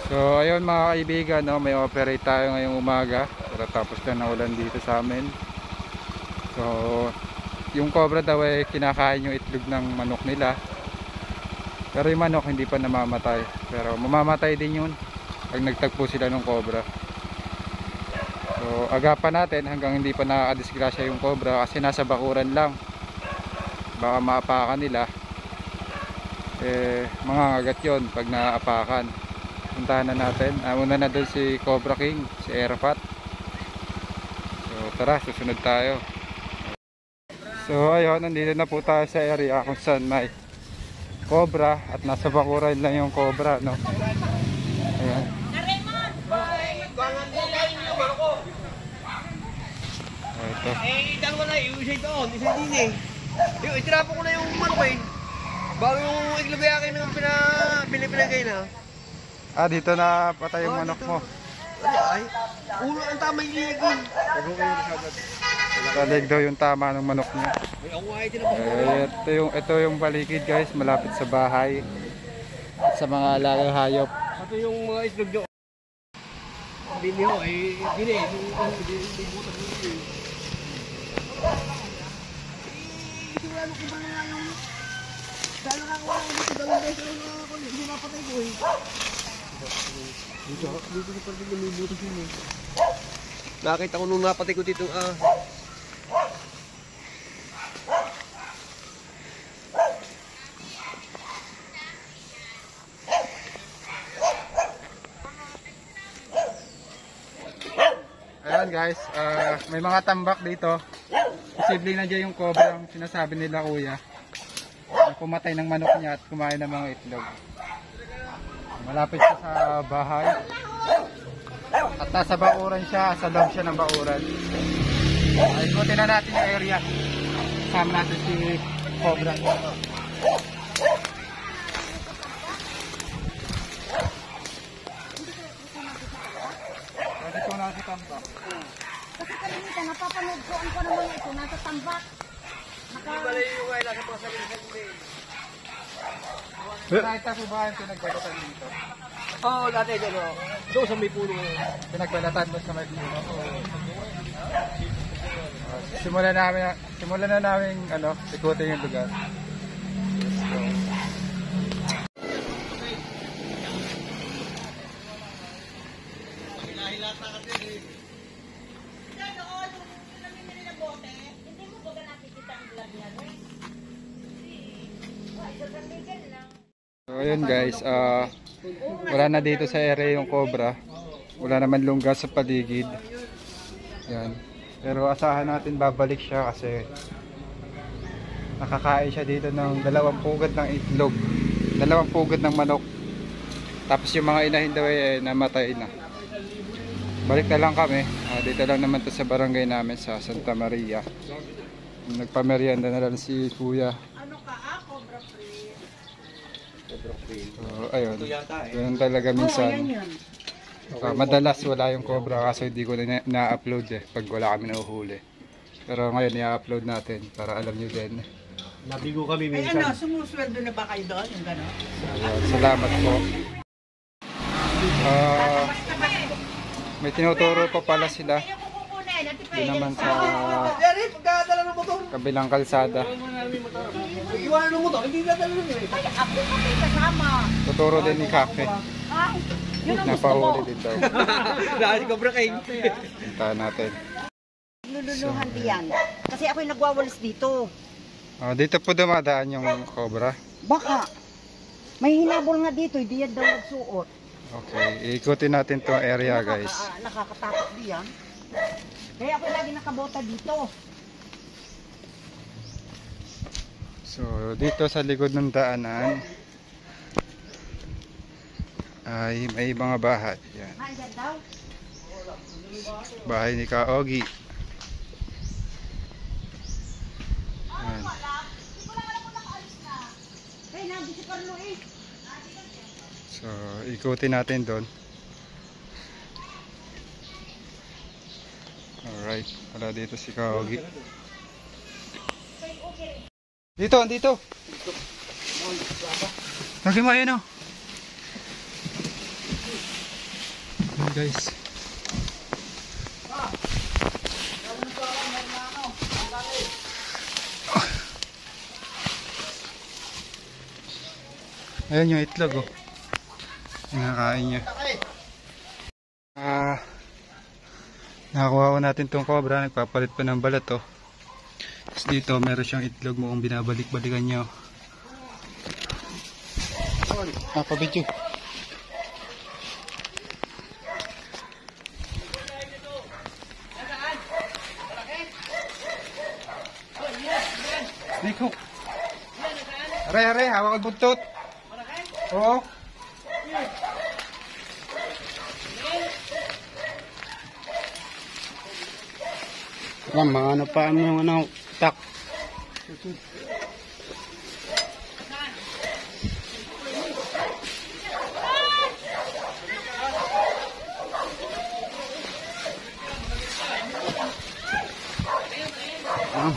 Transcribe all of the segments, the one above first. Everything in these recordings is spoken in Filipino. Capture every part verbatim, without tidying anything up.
So ayun mga kaibigan, no, may operate tayo ngayong umaga. Pero tapos lang na ulan dito sa amin. So yung cobra daw ay kinakain yung itlog ng manok nila. Pero yung manok hindi pa namamatay. Pero mamamatay din yun pag nagtagpo sila ng cobra. So agapan natin hanggang hindi pa nakakadisgrasya yung cobra kasi nasa bakuran lang. Baka maapakan nila. Eh mangangagat yun pag naapakan. Puntahan na natin. Ah, una na doon si Cobra King, si Arafat. So tara, susunod tayo. So ayun, nandito na po tayo sa area kung saan may cobra at nasa bakuran lang yung cobra, no? Ayan. Ito. Eh, dalawa na eh. Isa ito, isa din eh. Yung itirapo ko na yung manok eh. Bago yung iglabiyakin ng pina, pinipinagay na. Ah, dito na patay yung Oh, manok dito. mo. Ano ay? Ulo ang tama yung ligin. Talig daw yung tama ng manok niya. Ay, ako ay tinapos ko. Eh, ito yung, ito yung paligid guys, malapit sa bahay. At sa mga alagang hayop. Ito yung mga itlog nyo. Hindi niyo eh. Hindi eh. Hindi butas mo eh. Ito wala mo kung na yung... Dahil nakakuha ko dito dalawang beses ako. Hindi napatay ko eh. Dito, dito na pala yung may butas yun eh. Nakita ko nung napatay ko dito ah. Ayan guys, uh, may mga tambak dito. Posibleng nandiyan yung cobra ang sinasabi nila kuya. Na pumatay ng manok niya at kumain ng mga itlog. Malapit siya sa bahay. At nasa bakuran siya, sa loob siya ng bakuran. Ay, ikutin na natin yung area. Kasama natin si cobra. Dito na si tambak. Kasi kalimitan, napapanood ko ang ko naman ito, nasa tambak. Naka... Hindi pala yung wala sa mga sarili-sarili. Nakita ko ba yung pinagbalatan dito? Oo, dati dyan o. Doon sa may puno. Pinagbalatan mo sa may puno. Simulan namin, simulan na namin ano, ikutin yung lugar. So ayun guys, uh, wala na dito sa area yung cobra. Wala naman lungga sa paligid. Yan. Pero asahan natin babalik siya kasi nakakain siya dito ng dalawang pugad ng itlog. Dalawang pugad ng manok. Tapos yung mga inahin daw ay namatay na. Balik na lang kami. Uh, dito lang naman to sa barangay namin sa Santa Maria. Nagpamerienda na lang si kuya. So, ayun. Ganun talaga minsan. Uh, madalas wala yung cobra kasi hindi ko na na-upload eh pag wala kami nahuhuli. Pero ngayon i-upload natin para alam nyo din. Nabigo kami Ay minsan. ano, sumusweldo na ba kayo doon? Yung gano'n? Ayun, salamat po. Uh, may tinuturo pa pala sila. Ayaw ko kukunin. Ati pa Doon naman sa Dari, pagkadala ng motor. kabilang kalsada. Iwanan ng motor, hindi dadala ng eh. Ay, ako pa kayo kasama. Tuturo din ni Cafe. Ay, yun ang gusto ko. Napahuli din daw. Dahil Cobra King. Puntahan natin. Lululuhan diyan. Kasi ako'y nagwawalis dito. Uh, dito po dumadaan yung cobra. Baka. May hinabol nga dito, hindi yan daw nagsuot. Okay, ikutin natin tong area guys. Nakaka, ah, nakakatakot diyan. Kaya ako lagi nakabota dito. So dito sa likod ng daanan ay may mga bahay. Yan. Nandyan daw. Bahay ni Kaogi. Yan. Kaya nandito si Carlo eh. So ikutin natin doon. Alright, wala dito si Kaogi. Dito, dito. Lagi mo, ayun o. guys. Ayan yung itlog oh. Nakakain niya. Ah, nakakuha ko natin tong cobra. Nagpapalit pa ng balat oh. Tapos dito meron siyang itlog mo kung binabalik-balikan niya oh. Ah, pabidyo. Snake hook. Aray, aray, hawak ang buntot. Oo. Yan, mga ano pa ano yung ano, tak. Ah.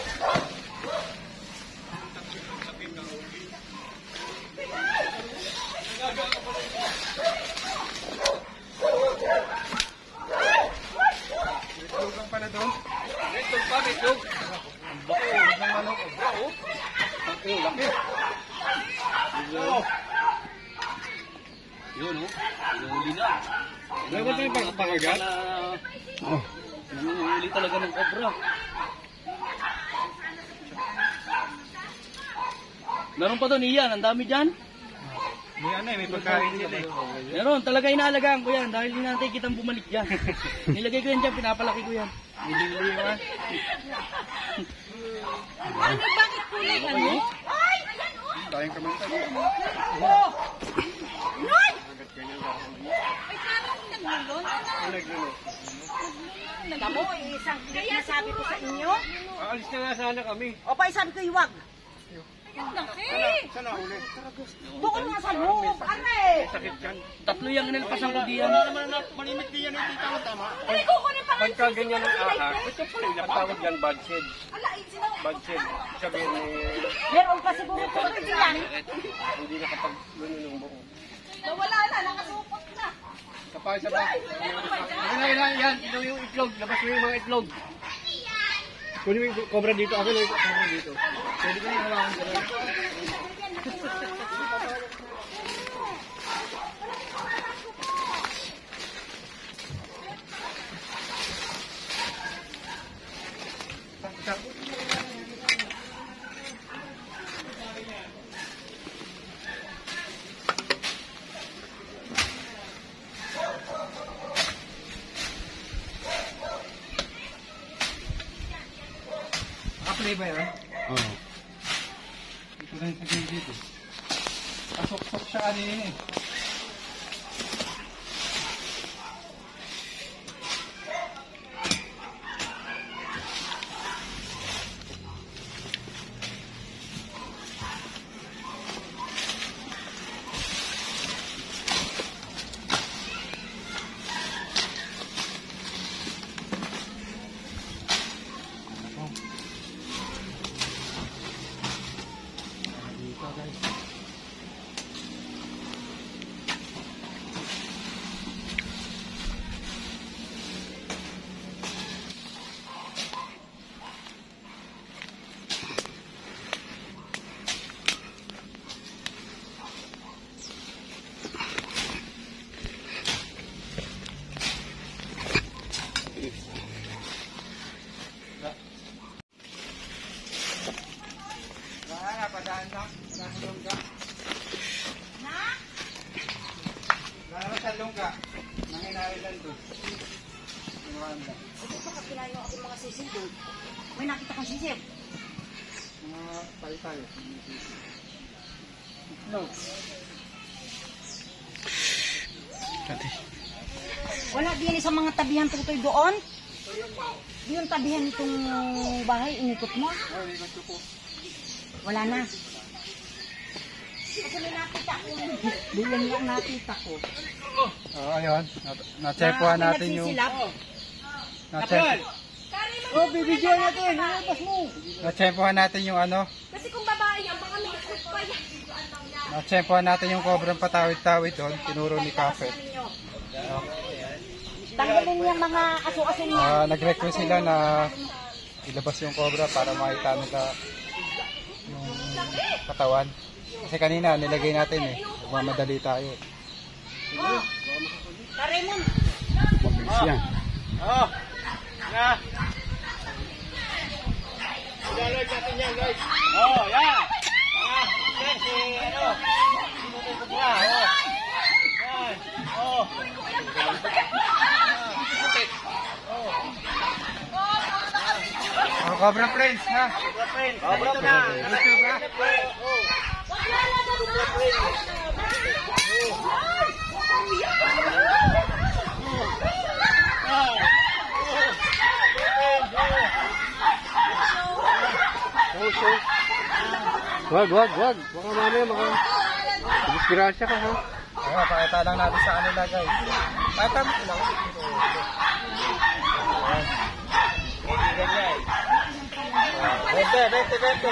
Itlog pala doon. Itlog pa, itlog. Ang bako ng manok. Ang bako. Ang iyo, laki. Yun, oh. Inuhuli na. Dapat tayo pagpakagat? Oh. Inuhuli talaga ng cobra. Meron pa doon, iyan. Ang dami dyan. May ano eh, may pagkain dyan eh. Meron, talaga inaalagaan ko yan dahil hinantay kitang bumalik dyan. Nilagay ko yan dyan, pinapalaki ko yan. Nililiwa ha. Ano, bakit kulay ano? Ay, ayan oh! Tayong kamantay. Oh! Noy! Ay, parang naglulon. Naglulo. Tamo, isang kaya sabi ko sa inyo. Aalis na nga sana kami. O pa, sabi ko iwag. Laki! Sana uli. Bukod nga sa loob. Aray! Sakit yan. Tatlo yung nilpasan ko diyan. Malimit din yan yung tama-tama. Ay, kukunin pa kayo. Pagka ganyan ang ahak, ito pala yung tawag yan bad shed. Ala, ay, sinaw. Bad shed. Sabihin ni Meron pa siguro po kayo diyan. hindi nakapag luno ng buo. Nawala na, nakasupot na. Kapag sa back. Ayun na, yan, yan. Ito yung itlog. Labas mo yung mga itlog. Kunin mo yung cobra dito. Ako na yung cobra dito. Pwede ko na yung hawakan ko. Naka-play ba yan? Oh. Ito na yung sagay dito. Pasok-sok siya kanina eh. Dito guys. Wala, padaan lang. Wala sa lungga. Na? Wala sa lungga. Nanginari lang doon. Sinuhaan lang. Ito pa kapilayo ako mga sisil doon. May nakita kang sisil. Mga tayo-tayo. No. Ate. Wala din sa mga tabihan tutoy doon. Di yung tabihan itong bahay, inikot mo. Oh, likod ko po. Wala na. Kasi may nakita ko. Bilang yung nakita ko. Oh, ayun. Na-chepuhan Na- natin yung... nagsisilap. Na-check- Oh, bibigyan natin. Nalabas mo. Na-chepuhan natin yung ano. Kasi kung babae yan, baka may ikot pa yan. Na-chepuhan natin yung cobrang patawid-tawid doon. Tinuro ni Cafe. Ano nyo? Tanggalin niya mga aso-aso niya. Ah, nag-request sila na ilabas yung cobra para makita nila yung katawan. Kasi kanina nilagay natin eh. Magmamadali tayo. Oh, Karimon. Mabilis yan. Oh! Na! Ilalagay natin yan, guys. Oh, yan! Ah, guys, eh, ano? Sinutin ko pa, oh. Yan, oh. Oh, Cobra Friends, ha? Cobra friend. Cobra na. YouTube, ha? Oh. Wag, wag, wag. Baka mamaya maka... Disgrasya ka ha. Ayan, pakita lang natin sa kanila, guys. Pakita mo lang. Vente, vente, vente.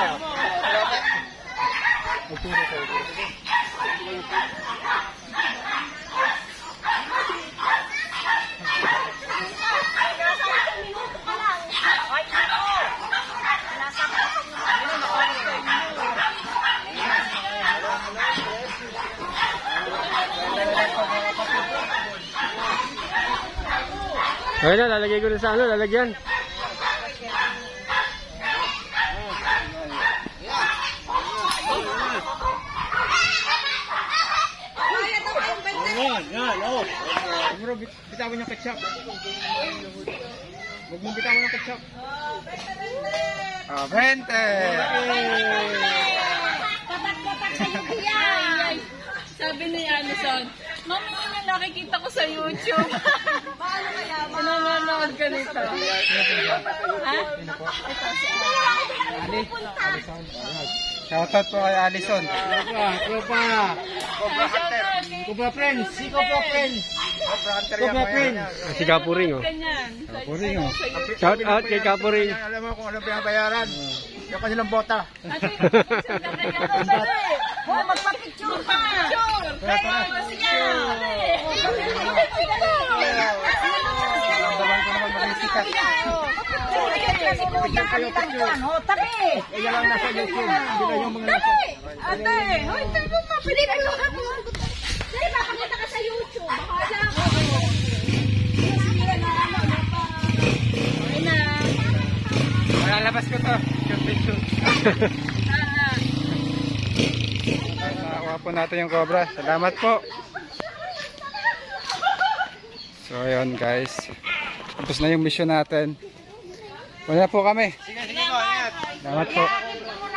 Ayun na, lalagay ko na sa ano, lalagyan. Yan, yan, oh. Bro, bitawan yung ketchup. Huwag mong bitawan yung ketchup. Ah, vente! Sabi ni Anderson, Mami, yun yung nakikita ko sa YouTube. Paano kaya? Nanonood ka nito. Ha? Ito si Ali. Shoutout po kay Alison. Tropa, tropa. Cobra friends, si Cobra friends. Cobra friends. Si Kapuring oh. Ganyan. Kapuring, oh. Shout out kay Kapuring. Alam mo kung ano pinabayaran. Yung kanilang bota. Ate, picture na kaya. Oh, magpa-picture ka. Picture! Kaya, sige! Naman ko naman maging sikat. Kasi kuya kanilang yan. Oh, tabi. Kaya lang nasa YouTube. Hindi na yung mga nasa. Ate! Hoy, tayo mo! Pili ka lang ako! Dahil makakita ka sa YouTube. Bahala ko. Okay na. Malalabas ko to. Shoot, shoot. Sana. Nakakuha po natin yung cobra. Salamat po. So ayun guys. Tapos na yung mission natin. Wala po kami. Sige, sige po, ingat. Salamat po.